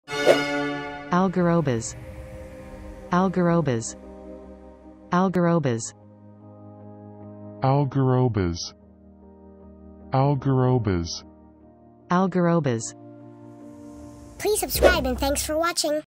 Algarobas. Algarobas. Algarobas. Algarobas. Algarobas. Algarobas. Please subscribe and thanks for watching.